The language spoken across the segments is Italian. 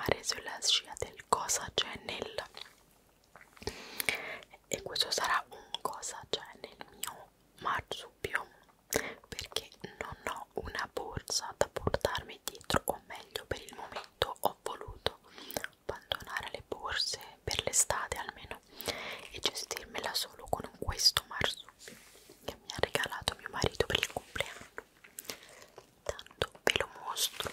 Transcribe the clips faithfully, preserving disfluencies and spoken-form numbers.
andare sulla scia del cosa c'è nel, e questo sarà un cosa c'è nel mio marsupio, perché non ho una borsa da portarmi dietro, o meglio per il momento ho voluto abbandonare le borse per l'estate almeno e gestirmela solo con questo marsupio che mi ha regalato mio marito per il compleanno. Tanto ve lo mostro.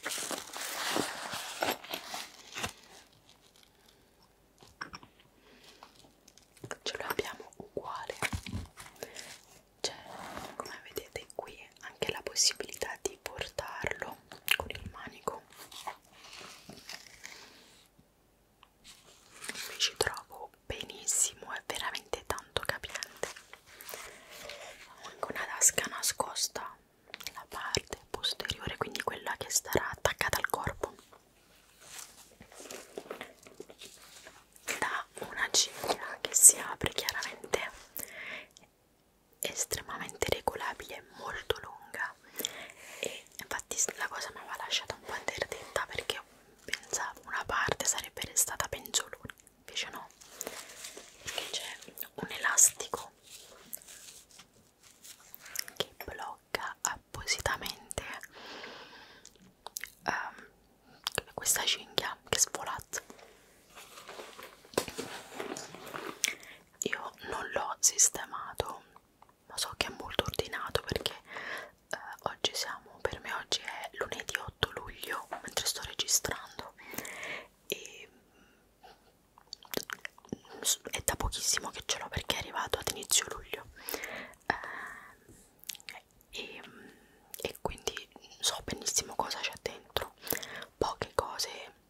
Ce l'abbiamo uguale, c'è, come vedete qui, anche la possibilità di portarlo con il manico. Mi ci trovo benissimo, è veramente tanto capiente. Ho anche una tasca nascosta nella parte posteriore, quindi quella che starà attaccata al corpo, da una cinghia che si apre chiaramente, estremamente regolabile, molto lunga, e infatti la cosa mi aveva lasciata un po' interdetta perché pensavo una parte sarebbe restata penzolone, invece no, perché c'è un elastico che blocca appositamente um, questa cinghia che svolazza. Io non l'ho sistemato, ma so che è molto ordinato perché eh, oggi siamo, per me oggi è lunedì otto luglio mentre sto registrando e è da pochissimo che ce l'ho perché è arrivato ad inizio luglio, eh, e, e quindi so benissimo cosa c'è dentro, poche cose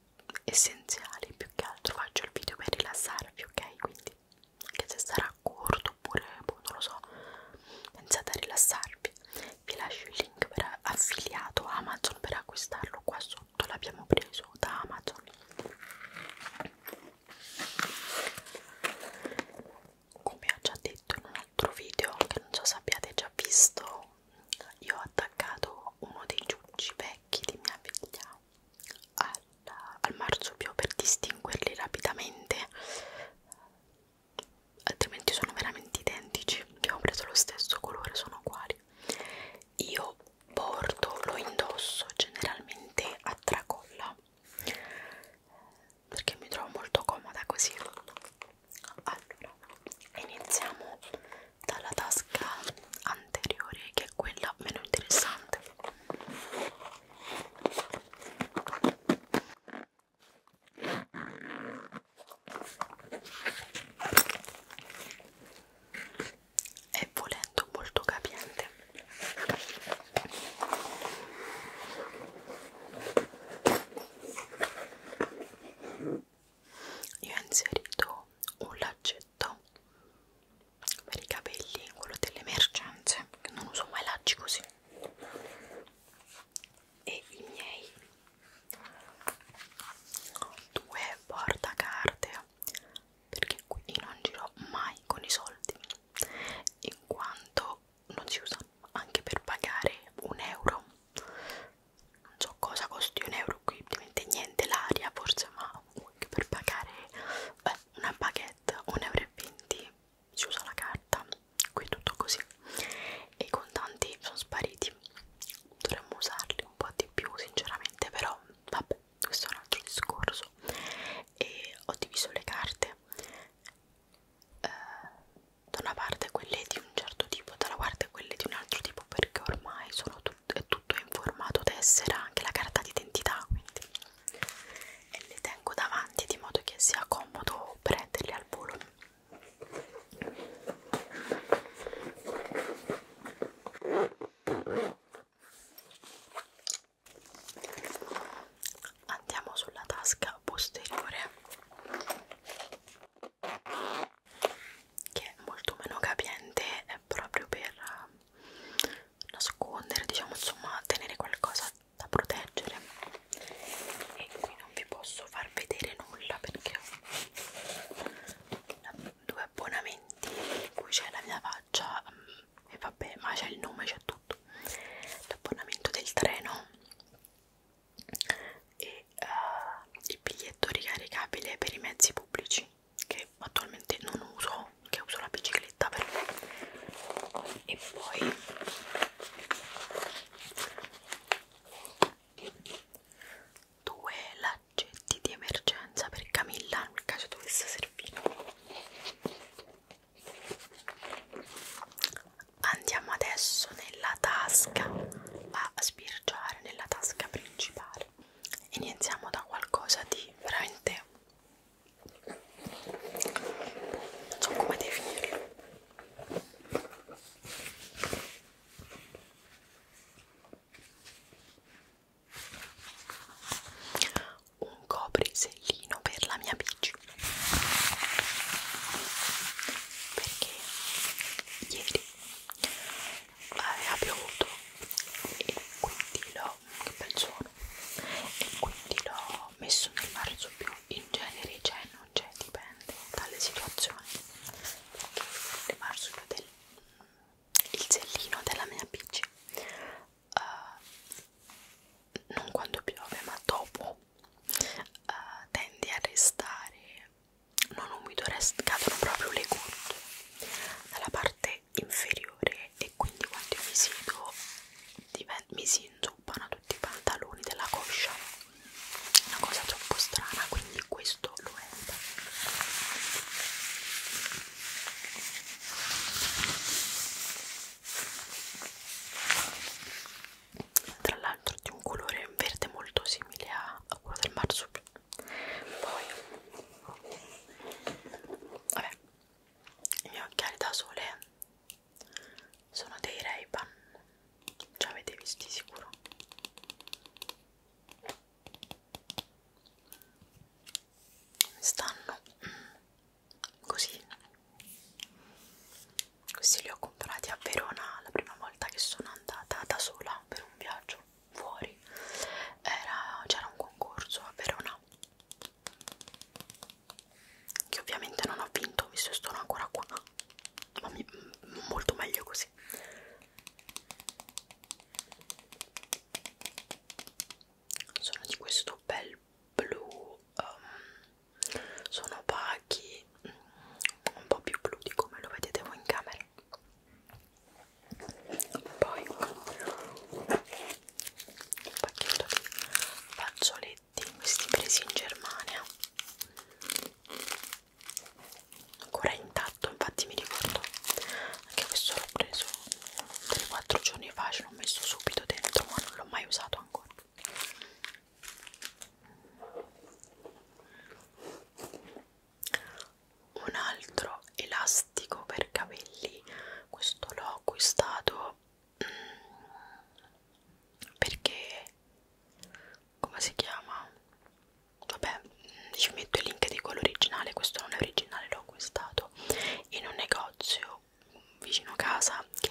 un altro elastico per capelli. Questo l'ho acquistato mm, perché, come si chiama? Vabbè, ci metto il link di quello originale. Questo non è originale, l'ho acquistato in un negozio vicino casa che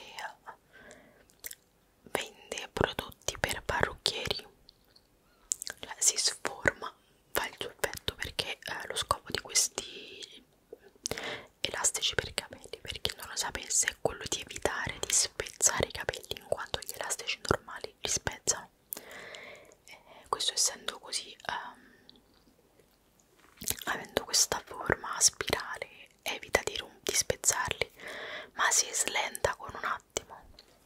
vende prodotti per parrucchieri. Cioè, si sforma, fa il suo effetto, perché eh, lo scopo di questi elastici per i capelli, per chi non lo sapesse, è quello di evitare di spezzare i capelli, in quanto gli elastici normali li spezzano. E questo essendo così, um, avendo questa forma a spirale, evita di, di spezzarli, ma si slenta con un attimo.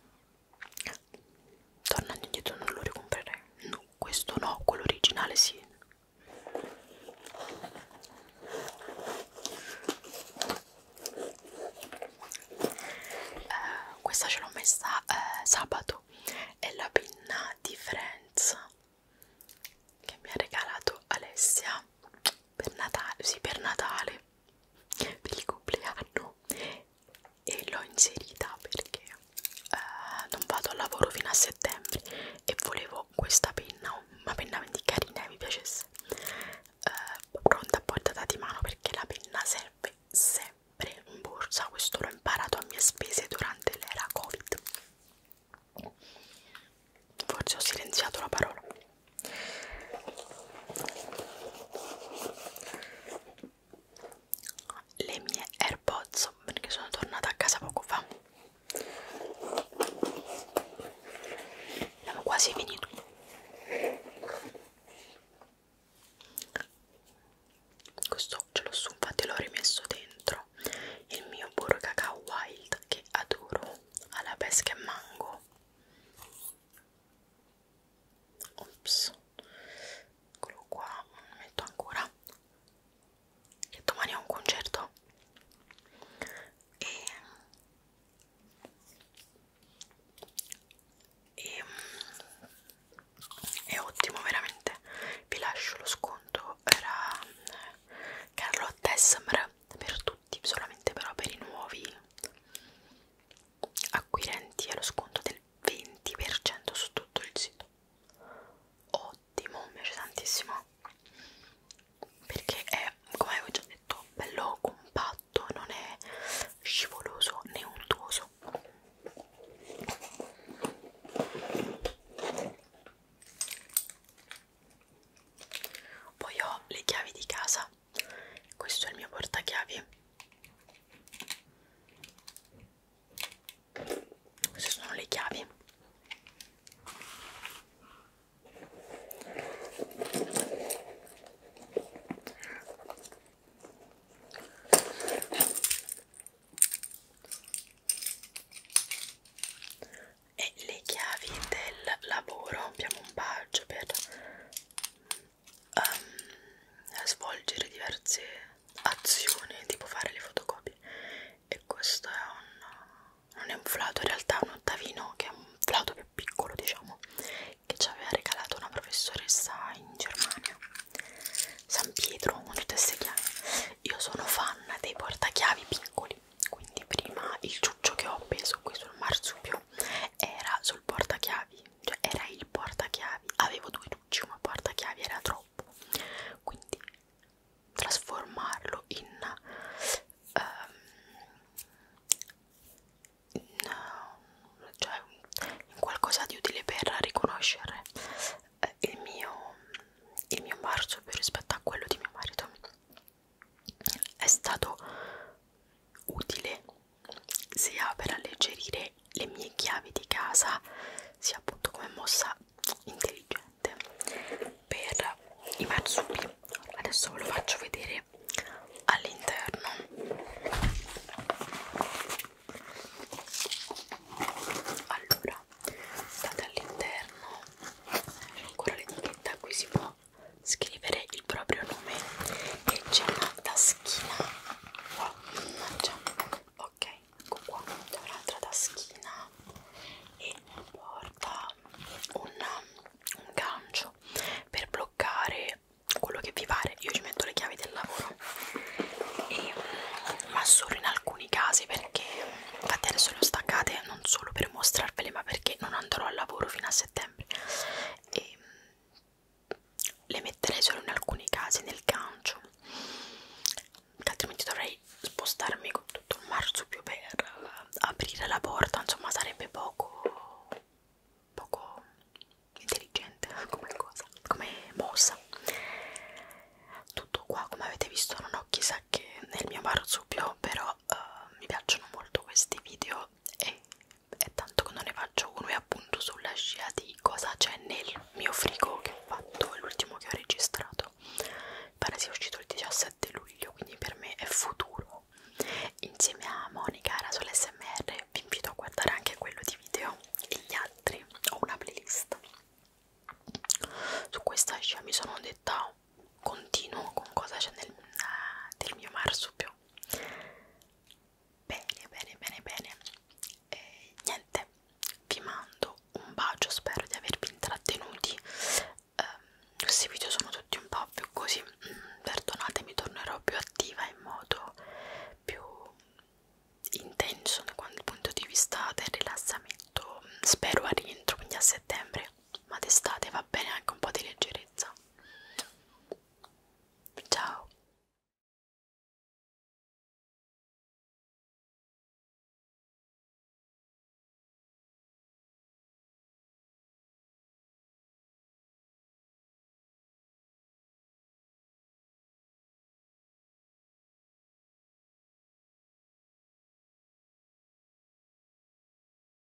Tornando indietro non lo ricomprerei. No, questo no, quello originale sì. Uh, questa ce l'ho messa uh, sabato. È la penna di Friends che mi ha regalato Alessia per Natale, sì, per Natale, per il compleanno, e l'ho inserita perché uh, non vado al lavoro fino a settembre e volevo questa penna, una penna carina che mi piacesse, uh, pronta a portata di mano, perché la penna serve sempre in borsa. Questo l'ho imparato a mie spese durante l'era Covid. Forse ho silenziato la parola. Le mie AirPods, perché sono tornata a casa poco fa. Abbiamo quasi finito. Questo ce l'ho su, infatti l'ho rimesso dentro il mio burro cacao wild che adoro, alla pesca e mango. Ops, eccolo qua, lo metto ancora, che domani ho un concerto e, e è ottimo veramente. Vi lascio lo sconto, era Carlotta S M R per tutti, solamente però per i nuovi acquirenti è lo sconto del venti per cento su tutto il sito. Ottimo, mi piace tantissimo perché è, come avevo già detto, bello compatto, non è scivoloso né untuoso. Poi ho le chiavi di casa. Questo è il mio portachiavi. Queste sono le chiavi. E le chiavi del lavoro. Abbiamo un badge per um, svolgere diverse azioni, tipo fare le fotocopie. E questo è un, non è un flauto, in realtà è un ottavino, che è un flauto più piccolo, diciamo, che ci aveva regalato una professoressa in Germania, San Pietro, con tutte queste chiavi. Io sono fan dei portachiavi piccoli, quindi prima il ciuccio che ho appeso qui sul marsupio era sul portachiavi, cioè era il portachiavi. Avevo due ciucci, ma il portachiavi era troppo, quindi trasformarlo in, um, in, uh, cioè, in qualcosa di utile per riconoscere eh, il mio il mio marsupio rispetto a quello di mio marito è stato utile sia per alleggerire le mie chiavi di casa, sia appunto come mossa intelligente per i marsupi. Adesso ve lo faccio vedere all'interno. Allora, state all'interno, c'è ancora l'etichetta, qui si può scrivere il proprio nome e c'è una taschina qua, mannaggia, ok, ecco qua, c'è un'altra taschina e porta un, un gancio per bloccare quello che vi pare. Io ci metto le chiavi del lavoro e Chanel